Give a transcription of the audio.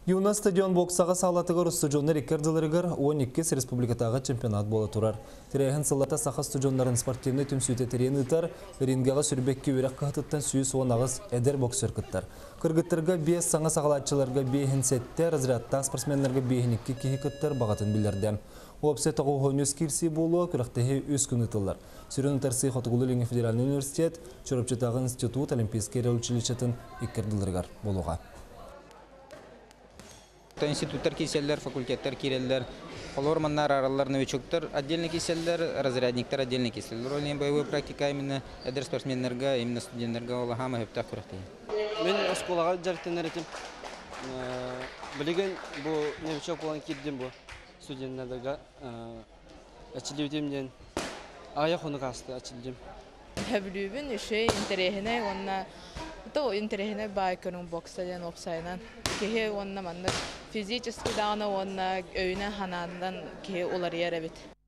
Юна стадион боксаға салатығыр студионы рекордылырығыр 12 республикатағы чемпионат болы тұрар. Тірейхін сылата сақа студионларын спортивны түмсүйті терен ұтар, рингаға сүрбекке өрек қағытыттан сүйіс оңағыз әдер боксер күттар. Кыргыттырға 5 саңа сағалатчыларға 5 сәтті, разрядтан спортсменлерге 5-ке кейі күттар бағатын білерден. Опсе тоғы хойнес кирси болуы күріқтегі өз күн ұтылар. Сүрін ұтарсы Хотығылы Ленге Федеральный университет, Чорапчытағы институт Олимпийский училищетін иккерділерігер болуға. Институттар киселлер, факультеттер киреллер, олорманнар аралар новичоктар отдельно киселлер, разрядниктар отдельно киселлер. Олен боевой практика именно эдер спортсменнерга, именно студентлерга олахама хептах күрәхтә. Мен осколага жарыктанар этим. Билеген бу новичок болан кирдим бу студентлерга ачылыбытымден ая хоны касты ачылдым. Хәбрүбен үше интерехне онна то интерехне байкының бокстадан опсайнан кеһе онна манда физически даны онна өйнә ханадан кеһе олар ярабит.